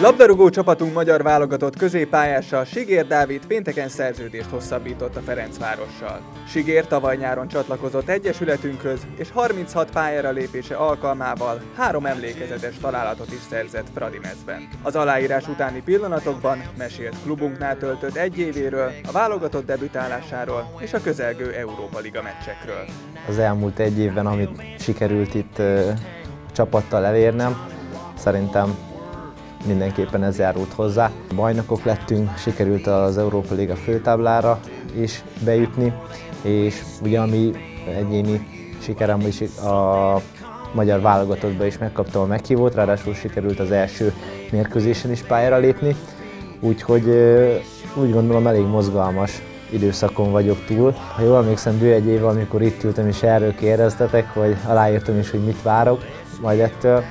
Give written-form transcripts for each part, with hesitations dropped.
Labdarúgó csapatunk magyar válogatott középpályása Sigér Dávid pénteken szerződést hosszabbított a Ferencvárossal. Sigér tavaly nyáron csatlakozott egyesületünkhöz, és 36 pályára lépése alkalmával 3 emlékezetes találatot is szerzett Fradimezben. Az aláírás utáni pillanatokban mesélt klubunknál töltött egy évéről, a válogatott debütálásáról és a közelgő Európa Liga meccsekről. Az elmúlt egy évben, amit sikerült itt csapattal elérnem, szerintem mindenképpen ez járult hozzá. Bajnokok lettünk, sikerült az Európa Liga főtáblára is bejutni, és ugye ami egyéni sikerem is a magyar válogatottba is megkaptam a meghívót, ráadásul sikerült az első mérkőzésen is pályára lépni, úgyhogy úgy gondolom elég mozgalmas időszakon vagyok túl. Ha jól emlékszem, bő egy éve, amikor itt ültem és erről kérdeztetek, hogy aláírtam is, hogy mit várok majd ettől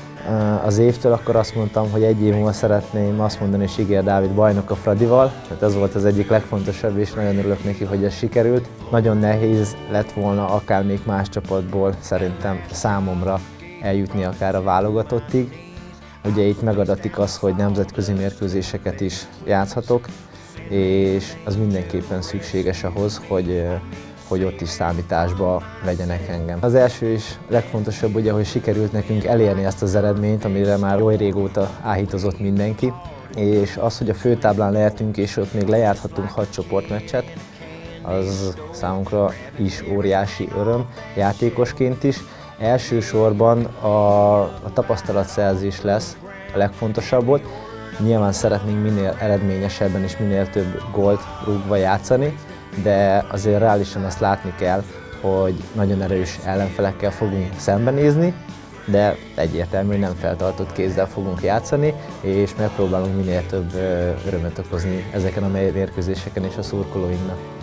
az évtől, akkor azt mondtam, hogy egy év múlva szeretném azt mondani, hogy Sigér Dávid bajnok a Fradival. Tehát ez volt az egyik legfontosabb, és nagyon örülök neki, hogy ez sikerült. Nagyon nehéz lett volna akár még más csapatból szerintem számomra eljutni akár a válogatottig. Ugye itt megadatik az, hogy nemzetközi mérkőzéseket is játszhatok, és az mindenképpen szükséges ahhoz, hogy ott is számításba vegyenek engem. Az első és legfontosabb ugye, hogy sikerült nekünk elérni ezt az eredményt, amire már oly régóta áhítozott mindenki, és az, hogy a főtáblán lehetünk és ott még lejáthatunk 6 csoportmeccset, az számunkra is óriási öröm, játékosként is. Elsősorban a tapasztalatszerzés lesz a legfontosabb volt. Nyilván szeretnénk minél eredményesebben és minél több gólt rúgva játszani, de azért reálisan azt látni kell, hogy nagyon erős ellenfelekkel fogunk szembenézni, de egyértelmű, hogy nem feltartott kézzel fogunk játszani, és megpróbálunk minél több örömet okozni ezeken a mérkőzéseken és a szurkolóinknak.